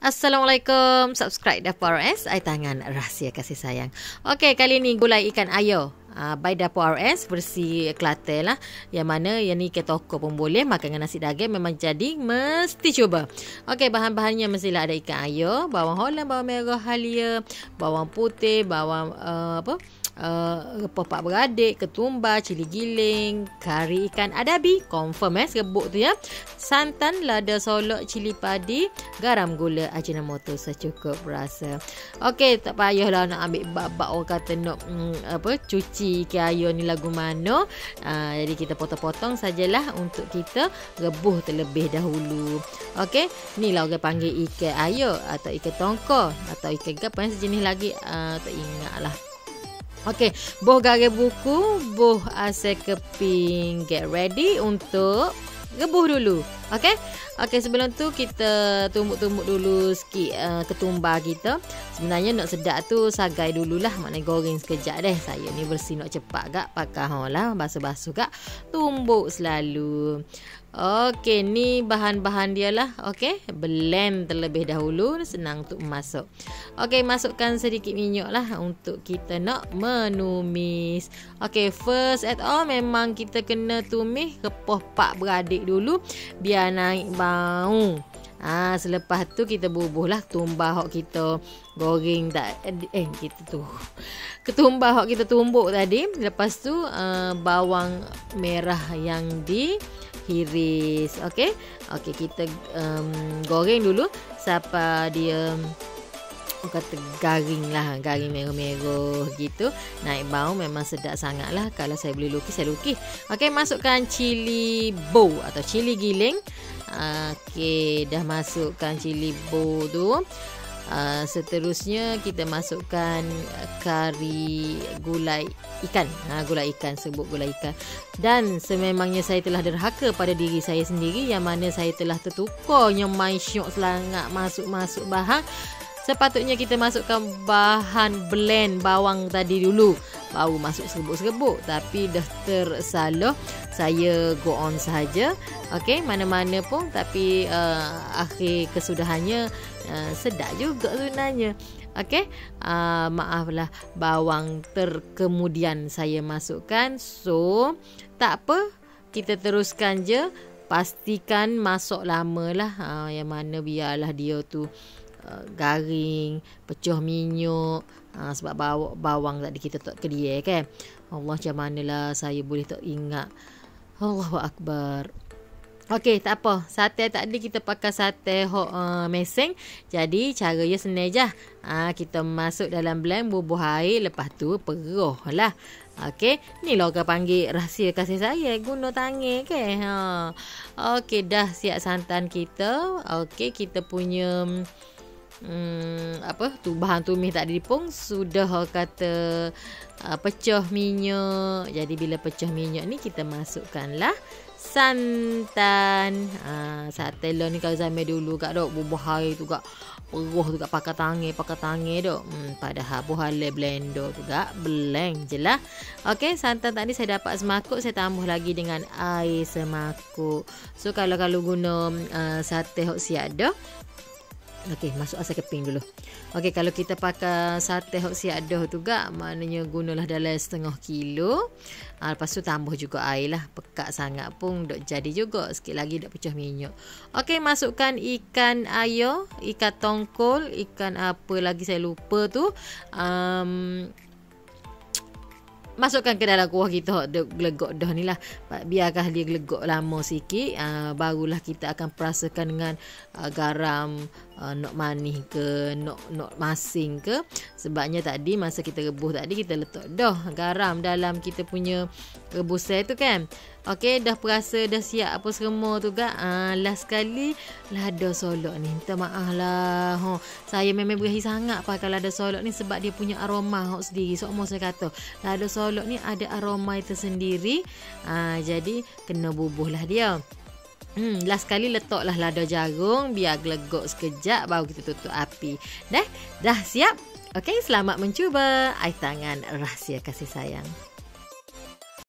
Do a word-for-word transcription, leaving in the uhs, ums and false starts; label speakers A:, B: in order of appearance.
A: Assalamualaikum, subscribe Dapur R S, ai tangan rahsia kasih sayang. Okey, kali ni gulai ikan ayo. Uh, by Dapur R S versi Kelantan lah. Yang mana yang ni ke toko pun boleh. Makan dengan nasi daging memang jadi mesti cuba. Okey, bahan-bahannya mestilah ada ikan ayo, bawang holland, bawang merah halia, bawang putih, bawang uh, apa? Uh, repah pak beradik, ketumbar, cili giling, kari ikan adabi, confirm eh serebuk tu ya, santan, lada solok, cili padi, garam, gula, ajinomoto secukup rasa. Okey, tak payahlah nak ambil bab-bab orang kata nak mm, apa cuci ikan ayo ni lagu mana. Uh, jadi kita potong-potong sajalah untuk kita rebuh terlebih dahulu. Okey, ni lah orang panggil ikan ayo atau ikan tongkol atau ikan apa yang sejenis lagi, uh, tak ingat lah. Okey, boh garis buku, boh asal keping, get ready untuk rebuh dulu. Okey. Okey, sebelum tu kita tumbuk-tumbuk dulu sikit uh, ketumbar kita. Sebenarnya nak sedap tu sagai dululah, maknanya goreng sekejap deh. Saya ni bersih nak cepat gak, pakai ha lah, basuh-basuh gak, tumbuk selalu. Okey, ni bahan-bahan dia lah. Okey, blend terlebih dahulu, senang untuk masuk. Okey, masukkan sedikit minyak lah untuk kita nak menumis. Okey, first at all memang kita kena tumis repah pak beradik dulu biar naik bau. Ah, selepas tu kita bubuhlah ketumbar hok kita goreng tak eh kita tu. Ketumbar hok kita tumbuk tadi. Lepas tu uh, bawang merah yang dihiris. Okey. Okey, kita um, goreng dulu sampai dia kata garing lah, garing merah-merah gitu, naik bau, memang sedap sangat lah. Kalau saya boleh lukis, saya lukis. Okey, masukkan cili bow atau cili giling. Okey, dah masukkan cili bow tu. Uh, seterusnya kita masukkan kari gulai ikan. Ha, gulai ikan, sebut gulai ikan. Dan sememangnya saya telah derhaka pada diri saya sendiri, yang mana saya telah tertukar nyemai syok selangat masuk-masuk bahan. Sepatutnya kita masukkan bahan blend bawang tadi dulu, baru masuk serbuk-serbuk. Tapi dah tersalah, saya go on sahaja. Okey, mana-mana pun. Tapi uh, akhir kesudahannya uh, sedap juga sebenarnya. Okey, uh, maaflah bawang terkemudian saya masukkan. So, tak apa, kita teruskan je. Pastikan masuk lama lah. Uh, yang mana biarlah dia tu Uh, garing, pecah minyak, uh, sebab bawa bawang tadi kita tak kedia kan. Allah, macam manalah saya boleh tak ingat. Allahu Akbar. Okey, tak apa. Sate tadi kita pakai sate hok uh, meseng. Jadi cara dia senang je. Uh, kita masuk dalam blend, bubuh air, lepas tu peroh lah. Okey, ni lah orang panggil rahsia kasih saya, guna tangan ke. Ha. Okey, dah siap santan kita. Okey, kita punya Hmm, apa tu bahan tumis tadi pun sudah kata uh, pecah minyak. Jadi bila pecah minyak ni kita masukkanlah santan. Ah, sate lah ni kalau zaman dulu kat dok bubuh air tu gak peruh tu gak pakai tangan, pakai tangan dok. Hmm, padahal buah blender tu gak blend je lah. Okey, santan tadi saya dapat semakuk, saya tambah lagi dengan air semakuk. So kalau kalau guna uh, sate hok siap dah. Okey, masuk asal keping dulu. Okey, kalau kita pakai sate hok siap dah tu gak, maknanya gunalah dalam setengah kilo. Ha, lepas tu tambah juga air lah. Pekat sangat pun dok jadi juga. Sikit lagi dok pecah minyak. Okey, masukkan ikan ayo, ikan tongkol, ikan apa lagi saya lupa tu. Um, Masukkan ke dalam kuah kita dah gelegok dah ni lah. Biarkah dia gelegok lama sikit. Uh, barulah kita akan perasakan dengan uh, garam. Uh, nak manis ke, nak nak masing ke. Sebabnya tadi masa kita rebus tadi, kita letak dah garam dalam kita punya rebusan tu kan. Okey, dah perasa dah siap apa semua tu gak. Uh, last sekali lada solok ni. Minta maaf lah. Ho, saya memang berahi sangat pakai lada solok ni sebab dia punya aroma hok sendiri. So, mau saya kata lada solok ni ada aroma tersendiri. Uh, jadi kena bubuh lah dia. Hmm, last kali letaklah lada jagung biar gelegok sekejap, baru kita tutup api. Dah, dah siap. Okey, selamat mencuba. Ai tangan rahsia kasih sayang.